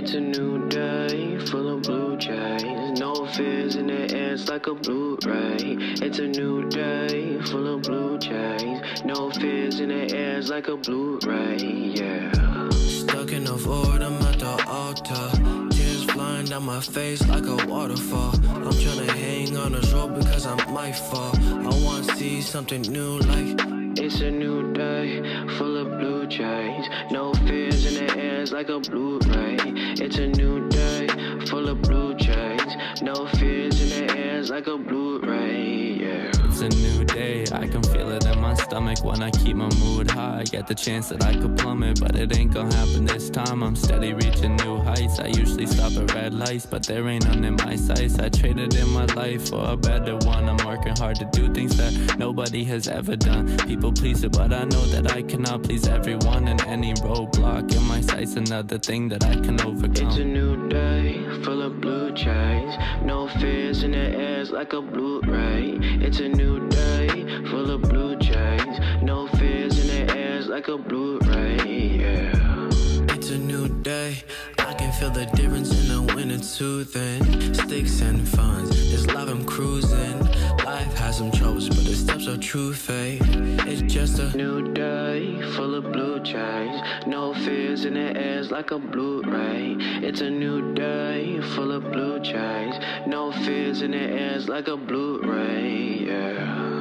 It's a new day, full of blue jays. No fears in the air, it's like a Blu-ray. It's a new day, full of blue jays. No fears in the air, it's like a Blu-ray, yeah. Stuck in the void, I'm at the altar. Tears flying down my face like a waterfall. I'm tryna hang on this rope because I might fall. I wanna see something new like it's a new day, full of blue jays. No fears in the air, it's like a Blu-ray. It's a new day, full of blue jays. No fears in the air, it's like a Blu-ray, yeah. It's a new day, I can feel it in my stomach when I keep my mood high. Get the chance that I could plummet, but it ain't gonna happen this time. I'm steady reaching new heights. I usually stop at red lights, but there ain't none in my sights. I traded in my life for a better one. I'm working hard to do things that nobody has ever done. People please it, but I know that I cannot please everyone. And any roadblock in my sight's another thing that I can overcome. It's a new day, full of blue jays. No fears in the air, it's like a Blu-ray. It's a new day, full of blue jays. No fears in the air, it's like a Blu-ray, yeah. It's a new day, I can feel the difference in the winter too thin. Sticks and funds, this life I'm cruising. Life has some troubles, but the steps are true faith. It's just a new day, full of blue jays. No fears in the air, it's like a Blu-ray. It's a new day, full of blue jays. No fears in the air, it's like a Blu-ray, yeah.